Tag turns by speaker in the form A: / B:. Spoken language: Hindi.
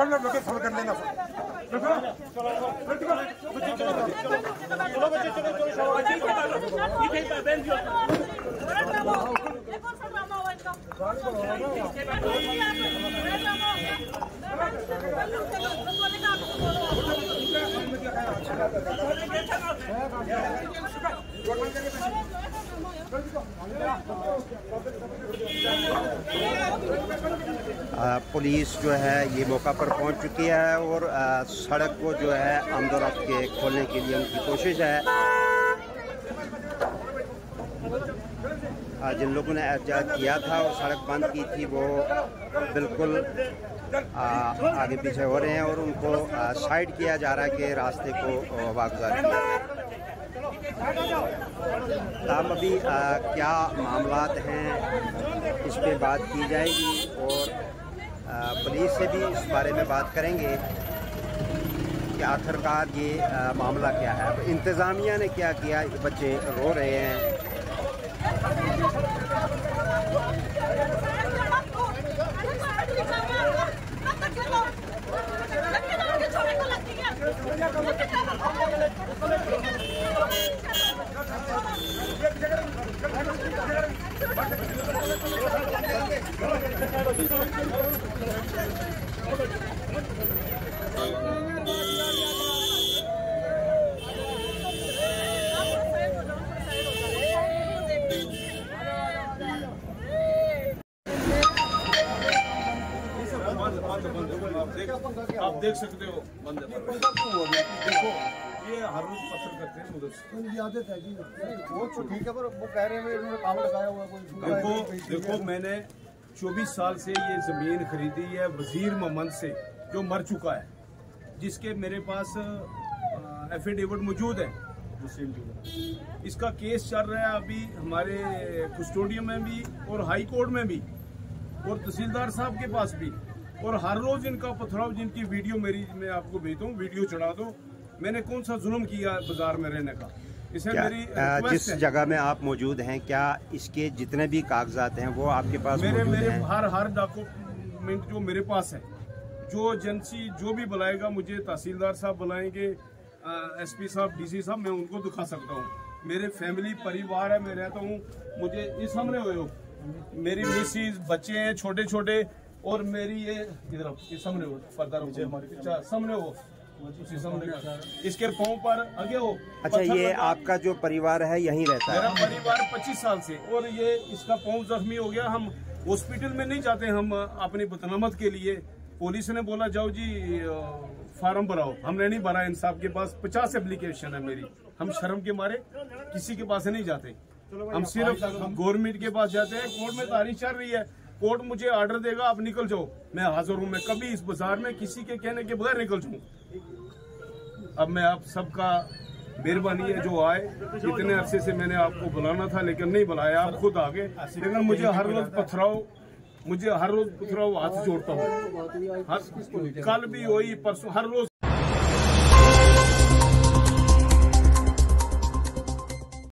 A: कर लेना।
B: पुलिस जो है ये मौका पर पहुंच चुकी है और सड़क को जो है आमदोरफ्त के खोलने के लिए उनकी कोशिश है। जिन लोगों ने एहतजाज किया था और सड़क बंद की थी वो बिल्कुल आगे पीछे हो रहे हैं और उनको साइड किया जा रहा है कि रास्ते को वागुजार किया। तब अभी क्या मामलात हैं इस पे बात की जाएगी और पुलिस से भी इस बारे में बात करेंगे कि आखिरकार ये मामला क्या है, इंतज़ामिया ने क्या किया। बच्चे रो रहे हैं।
C: आप देख सकते हो बंद है। देखो ये हर रोज पत्थर करते हैं उधर से। उनकी आदत है जी। वो तो ठीक है पर वो कह रहे हैं उन्होंने काम लगाया हुआ कोई। देखो मैंने 24 साल से ये जमीन खरीदी है वजीर मोहम्मद से जो मर चुका है, जिसके मेरे पास एफिडेविट मौजूद है। इसका केस चल रहा है अभी हमारे कस्टोडियम में भी और हाई कोर्ट में भी और तहसीलदार साहब के पास भी। और हर रोज इनका पथराव, जिनकी वीडियो मैं आपको भेजता हूँ, वीडियो चढ़ा दो। मैंने कौन सा जुल्म किया बाजार में रहने का। इसे मेरी
B: जिस जगह में आप मौजूद हैं, क्या इसके जितने भी कागजात हैं वो आपके पास
C: मेरे हर डॉक्यूमेंट जो मेरे पास है, जो एजेंसी जो भी बुलाएगा मुझे, तहसीलदार साहब बुलाएंगे, एसपी साहब, डीसी साहब, मैं उनको दिखा सकता हूँ। मेरे फैमिली परिवार है, मैं रहता हूँ। मुझे इस सामने हुए हो, मेरी मिसेज, बच्चे हैं छोटे छोटे, और मेरी ये इधर सामने हो, सामने हो, उसी सामने इसके पाँव पर आगे हो।
B: अच्छा, ये आपका जो परिवार है यहीं रहता है?
C: मेरा परिवार 25 साल से, और ये इसका पाँव जख्मी हो गया। हम हॉस्पिटल में नहीं जाते, हम अपनी बदनामत के लिए। पुलिस ने बोला जाओ जी फार्म भराओ, हमने नहीं भरा। इंसाफ के पास 50 एप्लीकेशन है मेरी। हम शर्म के मारे किसी के पास नहीं जाते, हम सिर्फ गवर्नमेंट के पास जाते हैं। कोर्ट में तारीख चल रही है, कोर्ट मुझे ऑर्डर देगा आप निकल जाओ, मैं हाजिर हूँ। मैं कभी इस बाजार में किसी के कहने के बगैर निकल जाऊँ। अब मैं आप सबका मेहरबानी है जो आए। इतने अरसे से मैंने आपको बुलाना था लेकिन नहीं बुलाया, आप खुद आ गए। लेकिन मुझे हर रोज पथराव हाथ जोड़ता हूँ। कल भी वही, परसों, हर रोज